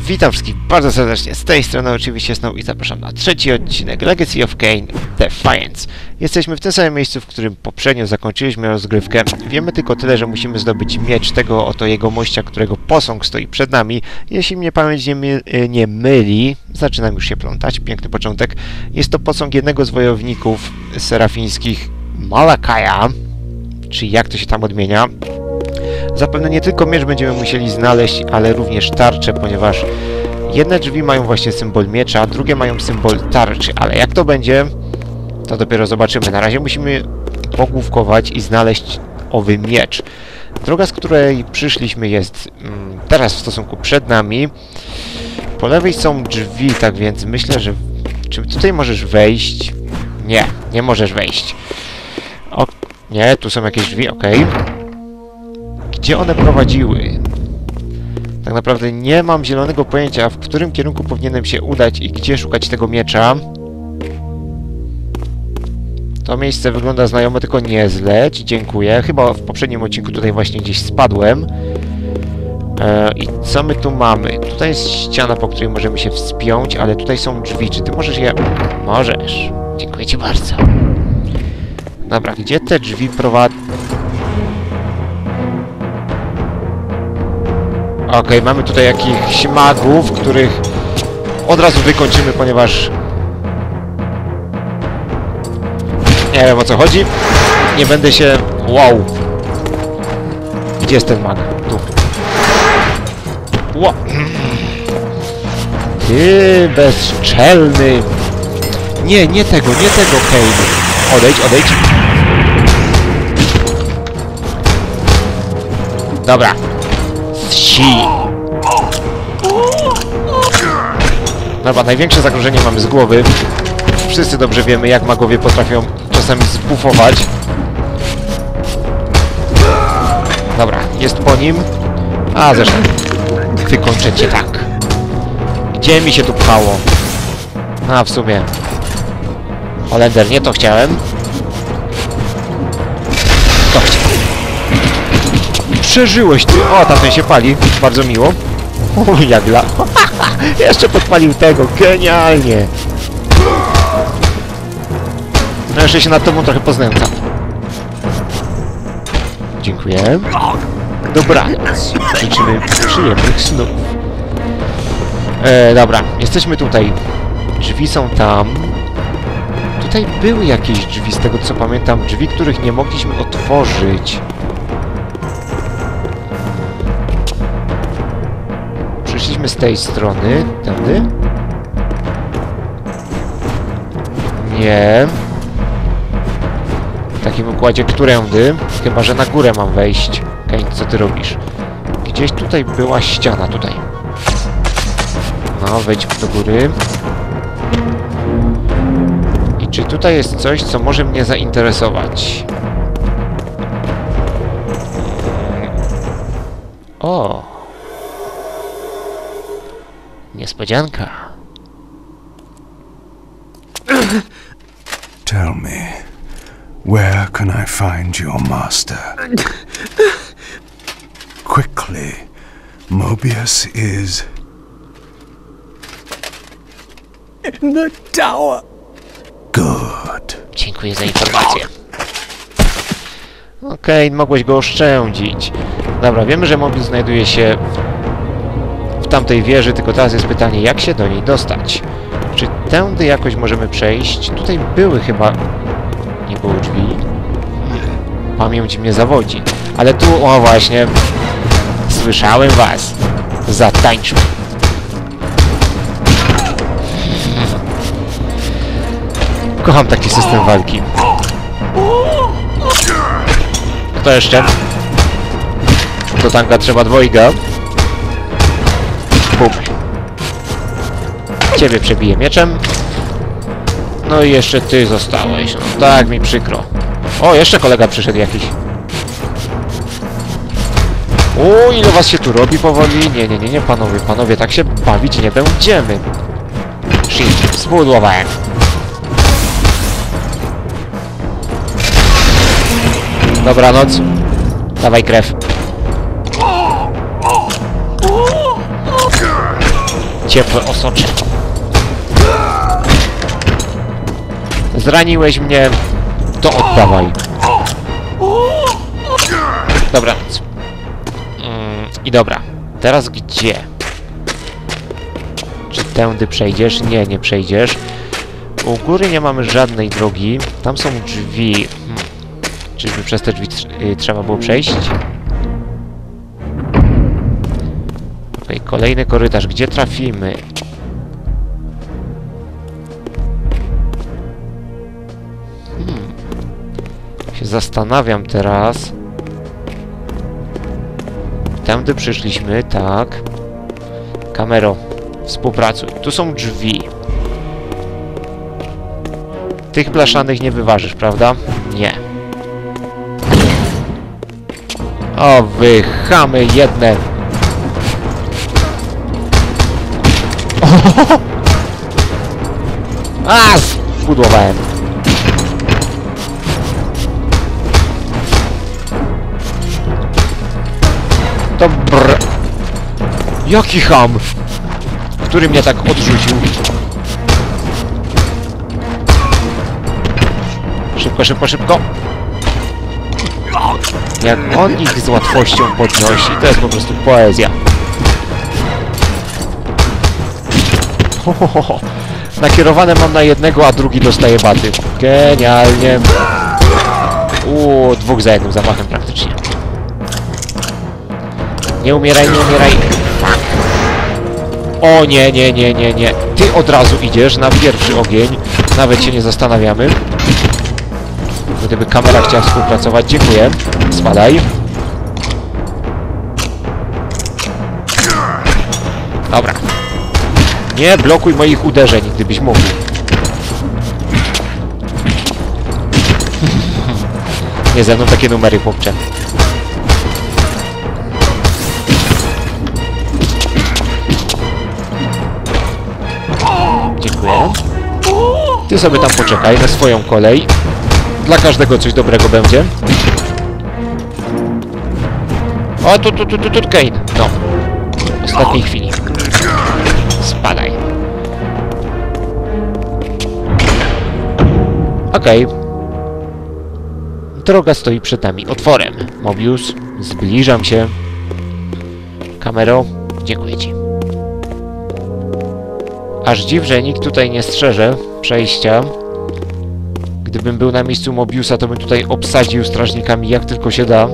Witam wszystkich bardzo serdecznie, z tej strony oczywiście Snow i zapraszam na trzeci odcinek Legacy of Kain Defiance. Jesteśmy w tym samym miejscu, w którym poprzednio zakończyliśmy rozgrywkę. Wiemy tylko tyle, że musimy zdobyć miecz tego oto jegomościa, którego posąg stoi przed nami. Jeśli mnie pamięć nie myli, zaczynam już się plątać, piękny początek. Jest to posąg jednego z wojowników serafińskich Malakaja, czy jak to się tam odmienia. Zapewne nie tylko miecz będziemy musieli znaleźć, ale również tarczę, ponieważ jedne drzwi mają właśnie symbol miecza, drugie mają symbol tarczy, ale jak to będzie, to dopiero zobaczymy. Na razie musimy pogłówkować i znaleźć owy miecz. Droga, z której przyszliśmy, jest teraz w stosunku przed nami. Po lewej są drzwi, tak więc myślę, że... Czy tutaj możesz wejść? Nie, nie możesz wejść. O, nie, tu są jakieś drzwi, okej. Gdzie one prowadziły? Tak naprawdę nie mam zielonego pojęcia, w którym kierunku powinienem się udać i gdzie szukać tego miecza. To miejsce wygląda znajome, tylko nie zleć. Dziękuję. Chyba w poprzednim odcinku tutaj właśnie gdzieś spadłem. I co my tu mamy? Tutaj jest ściana, po której możemy się wspiąć, ale tutaj są drzwi. Czy ty możesz je... Możesz. Dziękuję ci bardzo. Dobra, gdzie te drzwi prowadzą? Okej, mamy tutaj jakichś magów, których od razu wykończymy, ponieważ nie wiem, o co chodzi. Nie będę się... Wow! Gdzie jest ten mag? Tu. Wow! Ty bezczelny! Nie, nie tego, Kain! Odejdź, odejdź! Dobra. Dobra, największe zagrożenie mamy z głowy. Wszyscy dobrze wiemy, jak magowie potrafią czasami zbufować. Dobra, jest po nim. A, zresztą wykończę cię tak. Gdzie mi się tu pchało? A, w sumie Holender, nie to chciałem. To chciałem. Przeżyłeś ty! O, tamten się pali. Bardzo miło. O, jak dla... Jeszcze podpalił tego. Genialnie! No, jeszcze się nad tobą trochę poznęcam. Dziękuję. Dobranoc. Życzymy przyjemnych snów. Dobra. Jesteśmy tutaj. Drzwi są tam. Tutaj były jakieś drzwi, z tego co pamiętam. Drzwi, których nie mogliśmy otworzyć. Przyszliśmy z tej strony. Tędy? Nie. W takim układzie którędy? Chyba, że na górę mam wejść. Kain, co ty robisz? Gdzieś tutaj była ściana, tutaj. No, wejdźmy do góry. I czy tutaj jest coś, co może mnie zainteresować? O! Niespodzianka. Tell me, where can I find your master? Quickly, Mobius is... in the tower. Good. Dziękuję za informację. Okej, mogłeś go oszczędzić. Dobra, wiemy, że Mobius znajduje się w tamtej wieży, tylko teraz jest pytanie, jak się do niej dostać? Czy tędy jakoś możemy przejść? Tutaj były chyba... Nie było drzwi. Pamięć mnie zawodzi. Ale tu, o właśnie... Słyszałem was. Zatańczmy. Kocham taki system walki. Kto jeszcze? Do tanka trzeba dwojga. Bum. Ciebie przebiję mieczem. No i jeszcze ty zostałeś. No tak mi przykro. O, jeszcze kolega przyszedł jakiś. O, ile was się tu robi powoli? Nie, panowie, tak się bawić nie będziemy. Shift, spudłowałem. Dobranoc. Dawaj krew. ciepłe osocze. Zraniłeś mnie, to oddawaj. Dobra. I dobra. Teraz gdzie? Czy tędy przejdziesz? Nie, nie przejdziesz. U góry nie mamy żadnej drogi. Tam są drzwi. Czyżby przez te drzwi trzeba było przejść? Okej, kolejny korytarz. Gdzie trafimy? Się zastanawiam teraz. Tędy przyszliśmy, tak. Kamero, współpracuj. Tu są drzwi. Tych blaszanych nie wyważysz, prawda? Nie. O, wy chamy jedne. A, spudłowałem. Dobra. Jaki cham? Który mnie tak odrzucił? Szybko, szybko, szybko. Jak on ich z łatwością podnosi, to jest po prostu poezja. Ho, ho, ho, ho. Nakierowane mam na jednego, a drugi dostaje baty. Genialnie. Dwóch za jednym zamachem praktycznie. Nie umieraj, nie umieraj. Fuck. O nie, nie, nie, nie, nie. Ty od razu idziesz na pierwszy ogień. Nawet się nie zastanawiamy. Gdyby kamera chciała współpracować, dziękuję. Spadaj. Dobra. Nie blokuj moich uderzeń, gdybyś mógł. Nie ze mną takie numery, chłopcze. Dziękuję. Ty sobie tam poczekaj na swoją kolej. Dla każdego coś dobrego będzie. O, tu, Kane. No. W ostatniej chwili. Spadaj. Okej. Droga stoi przed nami otworem. Mobius, zbliżam się. Kamero, dziękuję ci. Aż dziw, że nikt tutaj nie strzeże przejścia. Gdybym był na miejscu Mobiusa, to bym tutaj obsadził strażnikami jak tylko się da.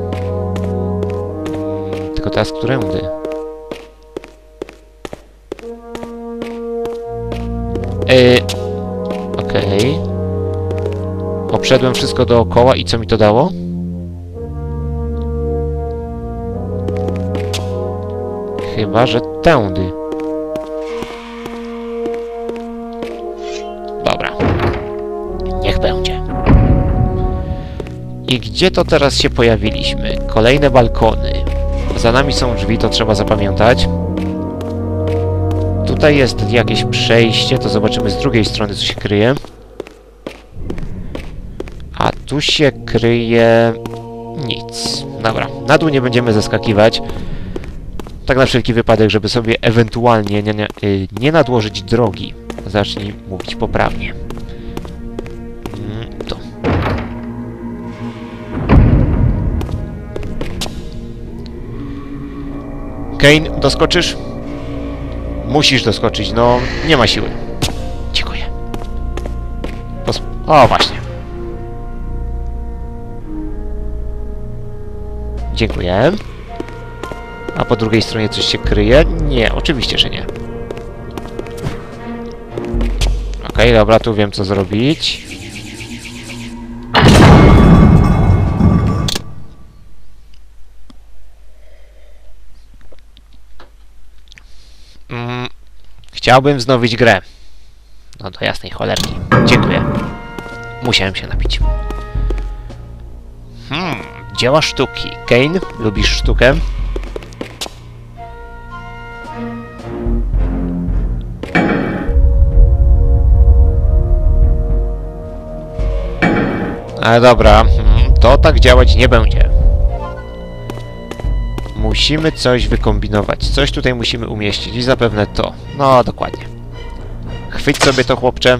Tylko teraz którędy? Okej. Obszedłem wszystko dookoła i co mi to dało? Chyba, że tędy. Dobra. Niech będzie. I gdzie to teraz się pojawiliśmy? Kolejne balkony. Za nami są drzwi, to trzeba zapamiętać. Tutaj jest jakieś przejście, to zobaczymy z drugiej strony, co się kryje. A tu się kryje... nic. Dobra, na dół nie będziemy zeskakiwać. Tak na wszelki wypadek, żeby sobie ewentualnie nie nadłożyć drogi. Zacznij mówić poprawnie. Tu. Kane, doskoczysz? Musisz doskoczyć, no nie ma siły. Dziękuję. O, właśnie. Dziękuję. A po drugiej stronie coś się kryje? Nie, oczywiście, że nie. Okej, dobra, tu wiem, co zrobić. Chciałbym wznowić grę. No do jasnej cholerki. Dziękuję. Musiałem się napić. Dzieła sztuki. Kane, lubisz sztukę? Ale dobra, to tak działać nie będzie. Musimy coś wykombinować. Coś tutaj musimy umieścić i zapewne to. No, dokładnie. Chwyć sobie to, chłopcze.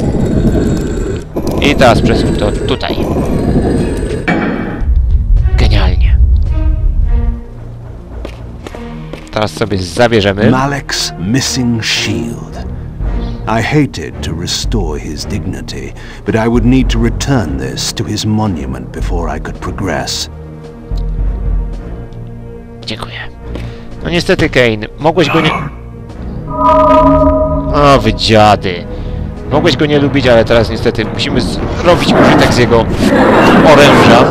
I teraz przesuń to tutaj. Genialnie. Teraz sobie zabierzemy. Malek's missing shield. I hated to restore his dignity, but I would need to return this to his monument before I could progress. Dziękuję. No niestety, Kane, mogłeś go nie... O, wy dziady. Mogłeś go nie lubić, ale teraz niestety musimy zrobić użytek z jego oręża.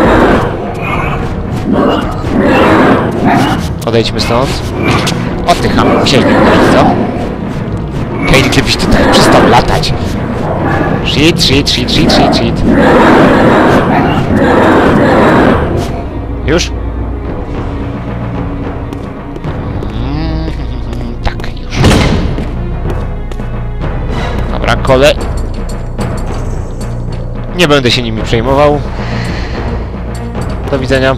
Odejdźmy stąd. Oddycham, musiałeś mnie uderzyć, co? Kane, gdybyś tutaj przestał latać. Shit, shit, shit, shit, shit, shit. Już? Tak, już. Dobra, kole. Nie będę się nimi przejmował. Do widzenia.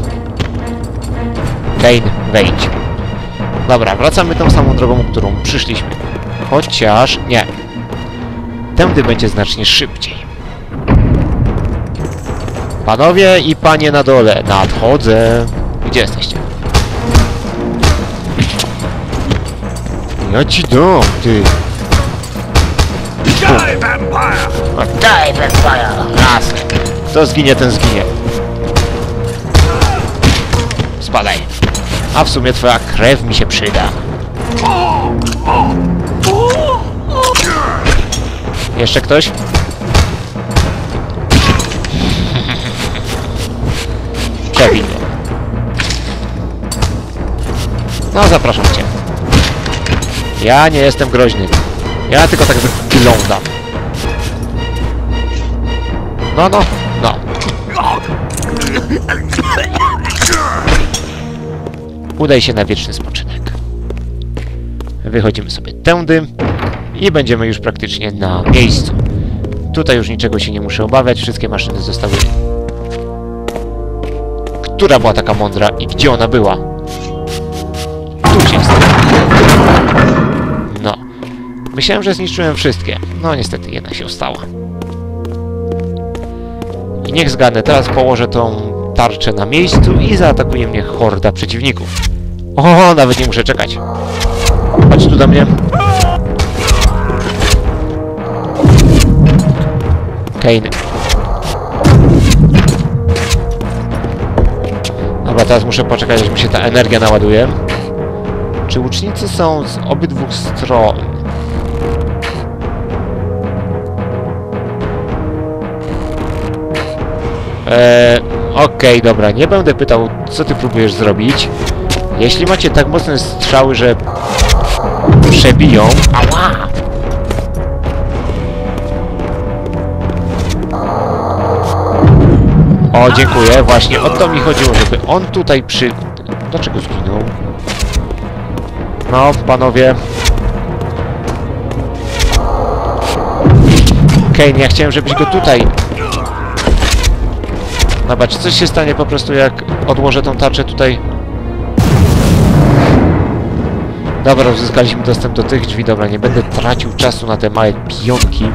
Kane, wejdź. Dobra, wracamy tą samą drogą, którą przyszliśmy. Chociaż... nie. Tędy będzie znacznie szybciej. Panowie i panie na dole, nadchodzę. Gdzie jesteście? Ja ci dam, ty. Die, Vampire! Daj, Vampire! Raz. Kto zginie, ten zginie. Spadaj. A w sumie twoja krew mi się przyda. Jeszcze ktoś? Przebij go. No, zapraszam cię. Ja nie jestem groźny. Ja tylko tak wyglądam. No, no, no. Udaj się na wieczny spoczynek. Wychodzimy sobie tędy i będziemy już praktycznie na miejscu. Tutaj już niczego się nie muszę obawiać, wszystkie maszyny zostały... Która była taka mądra i gdzie ona była? Tu jest. No. Myślałem, że zniszczyłem wszystkie. No niestety, jedna się ostała. I niech zgadnę, teraz położę tą tarczę na miejscu i zaatakuje mnie horda przeciwników. O, nawet nie muszę czekać. Chodź tu do mnie. Kane. Dobra, teraz muszę poczekać, aż mi się ta energia naładuje. Czy łucznicy są z obydwu stron? Okej, dobra, nie będę pytał, co ty próbujesz zrobić. Jeśli macie tak mocne strzały, że przebiją... Ała! O, dziękuję, właśnie o to mi chodziło, żeby on tutaj Dlaczego zginął? No, panowie... Kane, ja chciałem, żebyś go tutaj... Dobra, czy coś się stanie po prostu, jak odłożę tą tarczę tutaj? Dobra, uzyskaliśmy dostęp do tych drzwi. Dobra, nie będę tracił czasu na te małe pionki.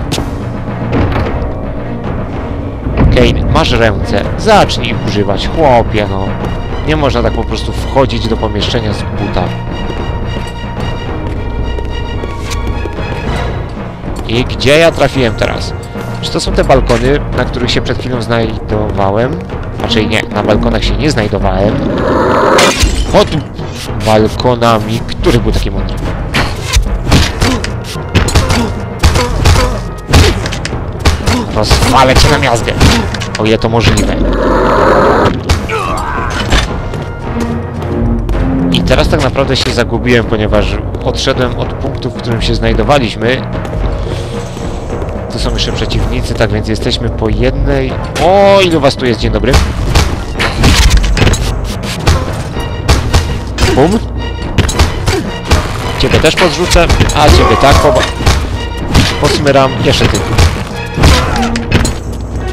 Kane, masz ręce. Zacznij ich używać, chłopie, no. Nie można tak po prostu wchodzić do pomieszczenia z buta. I gdzie ja trafiłem teraz? Czy to są te balkony, na których się przed chwilą znajdowałem? Raczej nie, na balkonach się nie znajdowałem. Pod balkonami. Który był taki mądry? Rozwalę cię na miazgę. O ile to możliwe. I teraz tak naprawdę się zagubiłem, ponieważ odszedłem od punktu, w którym się znajdowaliśmy. Tu są jeszcze przeciwnicy, tak więc jesteśmy po jednej... O, ilu was tu jest? Dzień dobry. Bum. Ciebie też podrzucę, a ciebie tak posmyram. Jeszcze ty.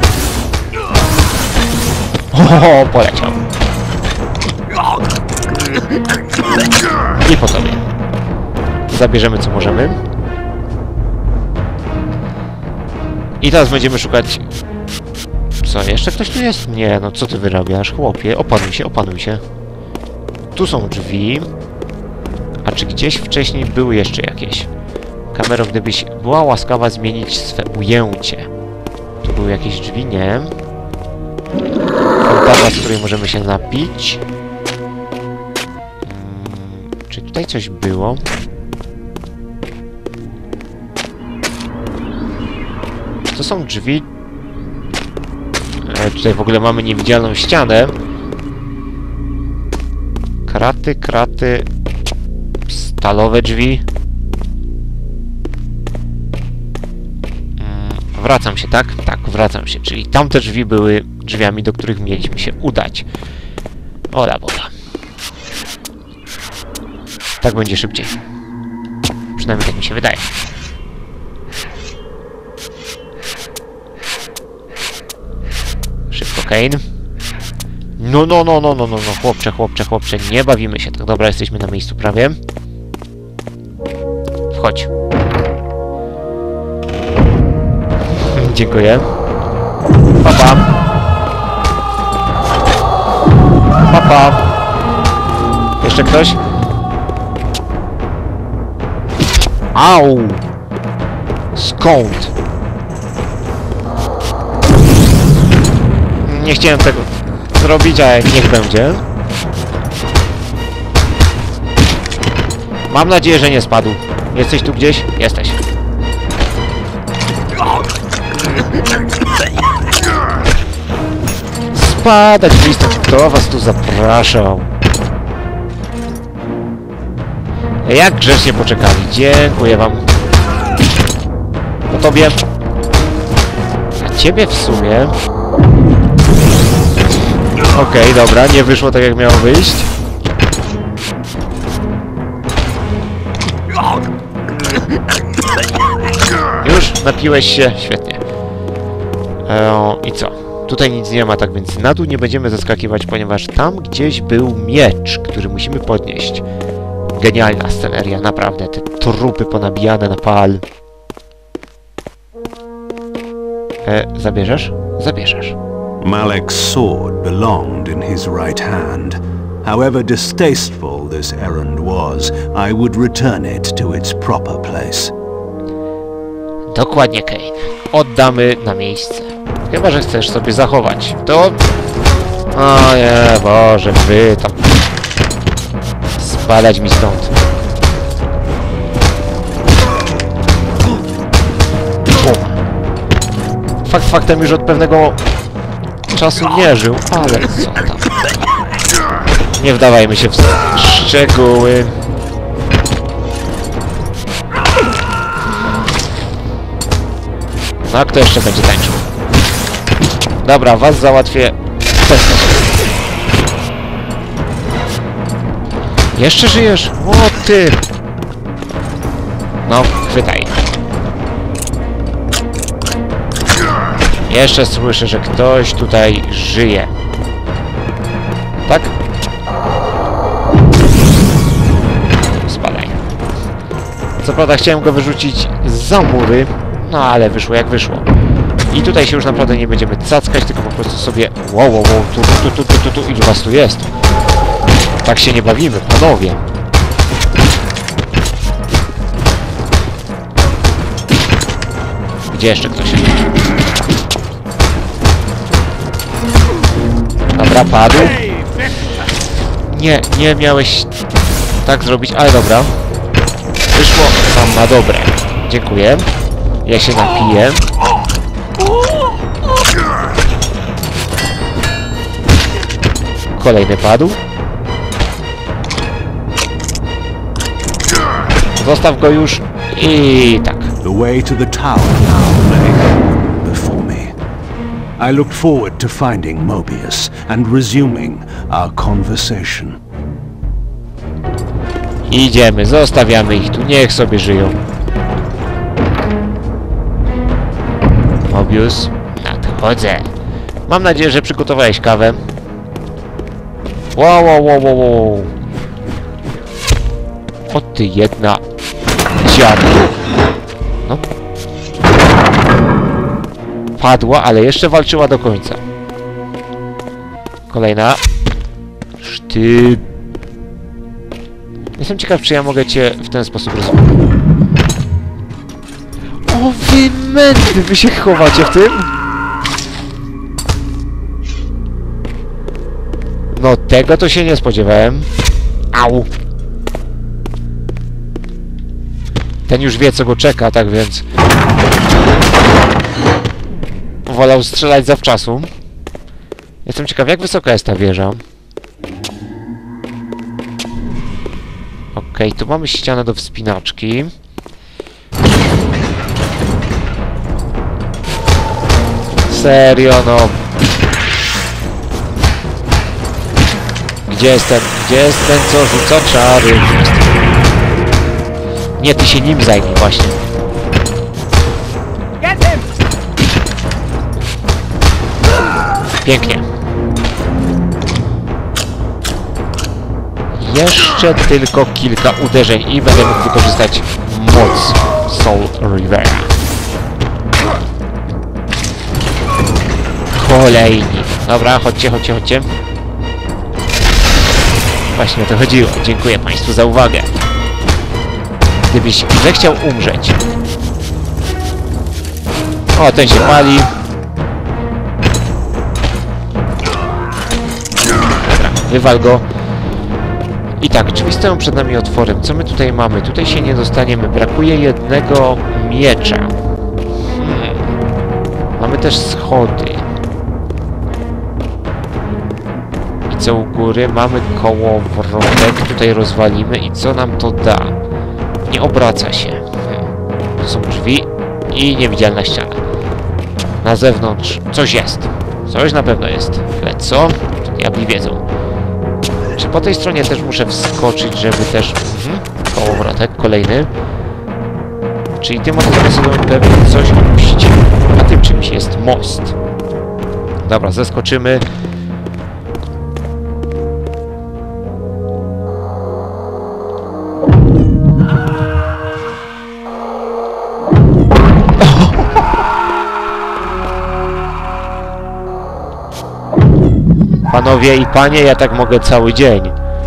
O, poleciał. I po tobie. Zabierzemy co możemy. I teraz będziemy szukać... Co, jeszcze ktoś tu jest? Nie, no co ty wyrabiasz, chłopie? Opanuj się. Tu są drzwi. A czy gdzieś wcześniej były jeszcze jakieś? Kamero, gdybyś była łaskawa zmienić swe ujęcie. Tu były jakieś drzwi? Nie. Fontanna, z której możemy się napić. Czy tutaj coś było? Czy to są drzwi? Tutaj w ogóle mamy niewidzialną ścianę. Kraty. Stalowe drzwi. Wracam się, tak? Tak, wracam się. Czyli tamte drzwi były drzwiami, do których mieliśmy się udać. Ola woda. Tak będzie szybciej. Przynajmniej tak mi się wydaje. Szybko, Kane. No, chłopcze, nie bawimy się. Tak, dobra, jesteśmy na miejscu prawie. Wchodź. Dziękuję. Papa. Jeszcze ktoś? Au! Skąd? Nie chciałem tego zrobić, ale niech będzie. Mam nadzieję, że nie spadł. Jesteś tu gdzieś? Jesteś. Spadać w listę. Kto was tu zapraszał? Jak grzecznie poczekali. Dziękuję wam. Po tobie. A ciebie w sumie. Okej, dobra, nie wyszło tak jak miało wyjść. Już napiłeś się? Świetnie. I co? Tutaj nic nie ma, tak więc na dół nie będziemy zaskakiwać, ponieważ tam gdzieś był miecz, który musimy podnieść. Genialna sceneria, naprawdę. Te trupy ponabijane na pal. Zabierzesz? Zabierzesz. Malek's sword belonged in his right hand. However distasteful this errand was, I would return it to its proper place. Dokładnie, Kane. Oddamy na miejsce. Chyba że chcesz sobie zachować. To... O nie, Boże, wy tam... Spadać mi stąd. Fakt faktem już od pewnego czasu nie żył, ale co tam. Nie wdawajmy się w szczegóły. No a kto jeszcze będzie tańczył? Dobra, was załatwię w ten sposób. Jeszcze żyjesz? O ty! No, chwytaj. Jeszcze słyszę, że ktoś tutaj żyje. Tak? Spadaj. Co prawda chciałem go wyrzucić za mury, no ale wyszło jak wyszło. I tutaj się już naprawdę nie będziemy cackać, tylko po prostu sobie... Wow, tu, ilu was tu jest? Tak się nie bawimy, panowie. Gdzie jeszcze ktoś jest? Dobra, padł. Nie miałeś tak zrobić, ale dobra. Wyszło nam na dobre. Dziękuję. Ja się napiję. Kolejny padł. Zostaw go już i tak. The way to the tower now lay open before me. I looked forward to finding Mobius and resuming our conversation. Idziemy, zostawiamy ich tu, niech sobie żyją. Mobius, nadchodzę. Mam nadzieję, że przygotowałeś kawę. Wow. O ty jedna dziarku. No. Padła, ale jeszcze walczyła do końca. Kolejna. Ty. Jestem ciekaw, czy ja mogę cię w ten sposób rozwiązać. O wy mędy! Wy się chowacie w tym? No tego to się nie spodziewałem. Au! Ten już wie, co go czeka, tak więc... wolał strzelać zawczasu. Jestem ciekaw, jak wysoka jest ta wieża. Okej, tu mamy ścianę do wspinaczki. Serio, no. Gdzie jest ten? Gdzie jest ten, co rzuca czary? Nie, ty się nim zajmij właśnie. Pięknie. Jeszcze tylko kilka uderzeń i będę mógł wykorzystać moc Soul Rivera. Kolejni. Dobra, chodźcie, chodźcie, chodźcie. Właśnie o to chodziło. Dziękuję Państwu za uwagę. Gdybyś zechciał umrzeć. O, ten się pali. Dobra, wywal go. I tak, drzwi stoją przed nami otworem. Co my tutaj mamy? Tutaj się nie dostaniemy. Brakuje jednego miecza. Mamy też schody. I co u góry? Mamy kołowrotek. Tutaj rozwalimy. I co nam to da? Nie obraca się. To są drzwi i niewidzialna ściana. Na zewnątrz coś jest. Coś na pewno jest. Ale co? To diabli wiedzą. Czy po tej stronie też muszę wskoczyć, żeby też... kołowrotek, kolejny. Czyli tym sposobem pewnie coś opuścić. A tym czymś jest most. Dobra, zeskoczymy. Panowie i panie, ja tak mogę cały dzień.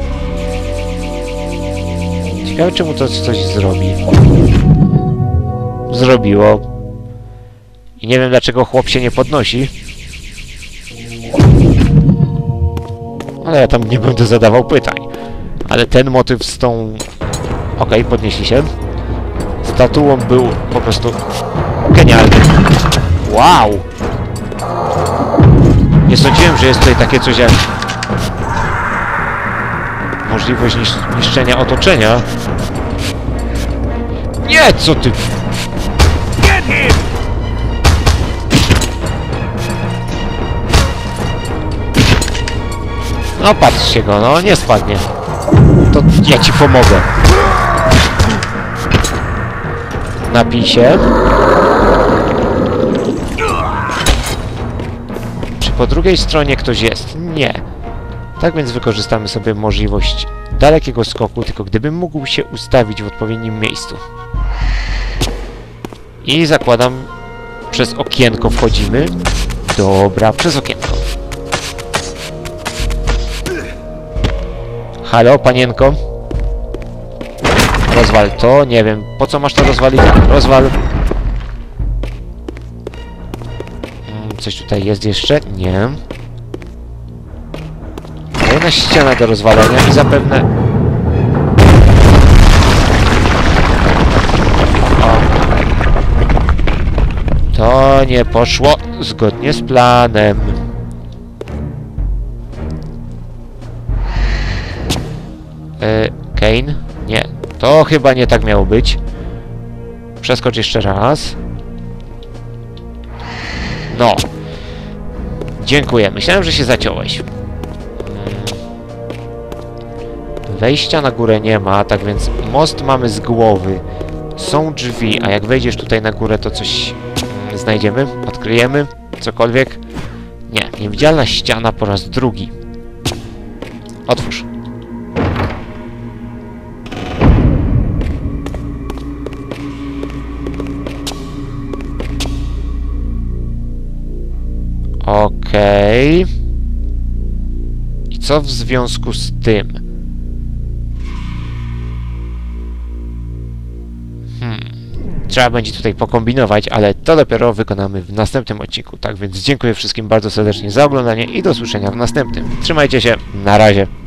Ciekawe, czemu to coś zrobi. Zrobiło. I nie wiem, dlaczego chłop się nie podnosi. Ale ja tam nie będę zadawał pytań. Ale ten motyw z tą... Okej, podnieśli się. Statuą był po prostu genialny. Wow! Nie sądziłem, że jest tutaj takie coś jak możliwość niszczenia otoczenia. Nie, co ty? No patrzcie go, no nie spadnie. To ja ci pomogę. Napij się. Po drugiej stronie ktoś jest? Nie. Tak więc wykorzystamy sobie możliwość dalekiego skoku, tylko gdybym mógł się ustawić w odpowiednim miejscu. I zakładam, przez okienko wchodzimy. Dobra, przez okienko. Halo, panienko? Rozwal to, nie wiem, po co masz to rozwalić? Rozwal. Coś tutaj jest jeszcze? Nie. Kolejna ściana do rozwalenia i zapewne... O. To nie poszło zgodnie z planem. Kane? Nie. To chyba nie tak miało być. Przeskocz jeszcze raz. No. Dziękuję. Myślałem, że się zaciąłeś. Wejścia na górę nie ma, tak więc most mamy z głowy. Są drzwi, a jak wejdziesz tutaj na górę, to coś znajdziemy? Odkryjemy? Cokolwiek? Nie. Niewidzialna ściana po raz drugi. Otwórz. Okej. I co w związku z tym? Trzeba będzie tutaj pokombinować, ale to dopiero wykonamy w następnym odcinku. Tak więc dziękuję wszystkim bardzo serdecznie za oglądanie i do usłyszenia w następnym. Trzymajcie się, na razie.